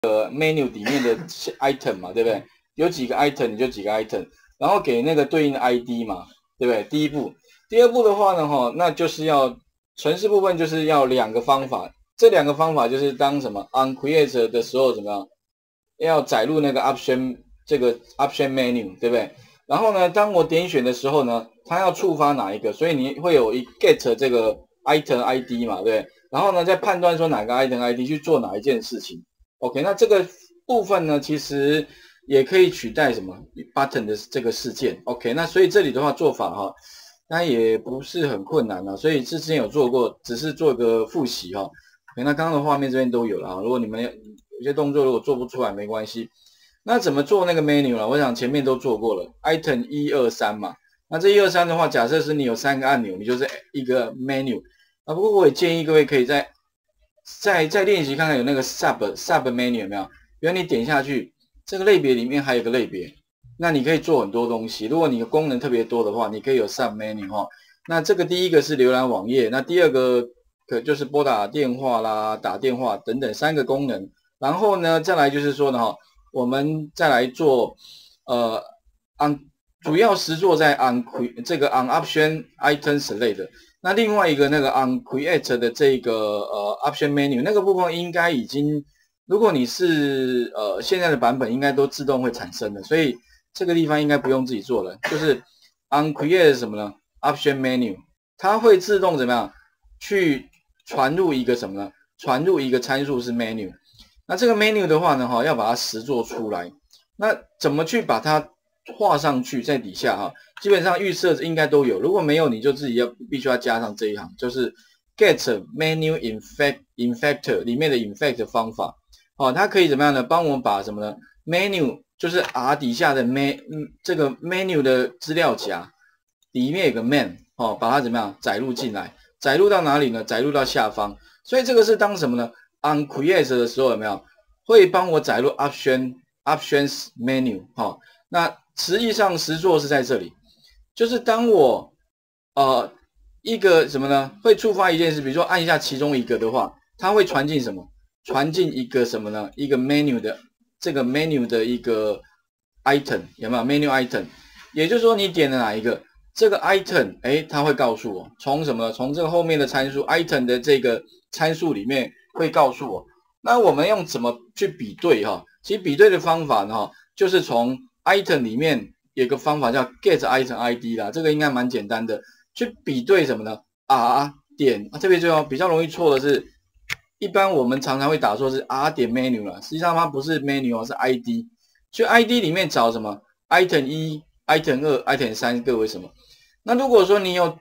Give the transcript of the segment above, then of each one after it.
menu 里面的 item 嘛，对不对？有几个 item 你就几个 item，然后给那个对应的 ID 嘛，对不对？第一步，第二步的话呢，那就是要程式部分就是要两个方法，这两个方法就是当什么 on create 的时候怎么样，要载入那个 option 这个 option menu， 对不对？然后呢，当我点选的时候呢，它要触发哪一个，所以你会有一 get 这个 item ID 嘛，对不对？然后呢，再判断说哪个 item ID 去做哪一件事情。OK， 那这个部分呢，其实也可以取代什么 button 的这个事件。OK， 那所以这里的话做法哈，那也不是很困难啊，所以之前有做过，只是做个复习哈。OK， 那刚刚的画面这边都有了啊，如果你们有些动作如果做不出来没关系。那怎么做那个 menu 呢？我想前面都做过了 ，item 1、2、3嘛。那这1、2、3的话，假设是你有3个按钮，你就是一个 menu。啊，不过我也建议各位可以再练习看看有那个 sub menu 有没有？比如你点下去，这个类别里面还有个类别，那你可以做很多东西。如果你的功能特别多的话，你可以有 sub menu 哈。那这个第一个是浏览网页，那第二个就是拨打电话啦、打电话等等3个功能。然后呢，再来就是说呢哈。我们再来做主要实作在 on option items 类的。那另外一个那个 on create 的这个option menu 那个部分应该已经，如果你是现在的版本应该都自动会产生的，所以这个地方应该不用自己做了。就是 on create 什么呢 ？option menu 它会自动怎么样去传入一个什么呢？传入一个参数是 menu。那这个 menu 的话呢，要把它实作出来。那怎么去把它画上去在底下哈？基本上预设应该都有，如果没有，你就自己必须要加上这一行，就是 get menu infactor 里面的 infect 方法。它可以怎么样呢？帮我们把什么呢 ？menu 就是 R 底下的这个 menu 的资料夹里面有个 man，把它怎么样载入进来？载入到哪里呢？载入到下方。所以这个是当什么呢？ on create 的时候有没有会帮我载入 options menu 那实际上实作是在这里，就是当我一个什么呢会触发一件事，比如说按一下其中一个的话，它会传进什么？传进一个什么呢？一个 menu 的这个 menu 的一个 item 有没有 menu item？ 也就是说你点了哪一个？这个 item 它会告诉我从什么？从这个后面的参数 item 的这个参数里面。会告诉我，那我们用怎么去比对哈？其实比对的方法呢，就是从 item 里面有个方法叫 get item ID 啦，这个应该蛮简单的，去比对什么呢 ？R 点特别重要，比较容易错的是，一般我们常常会打错是 R 点 menu 啦，实际上它不是 menu 是 ID， 去 ID 里面找什么 item 1、item 2、item 3，各位什么？那如果说你有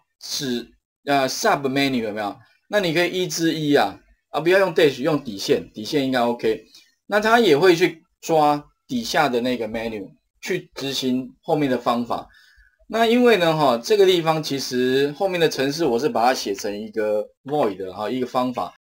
sub menu 有没有？那你可以1之1啊。不要用 dash， 用底线，底线应该 OK。那它也会去抓底下的那个 menu 去执行后面的方法。那因为呢，这个地方其实后面的程式我是把它写成一个 void 的一个方法。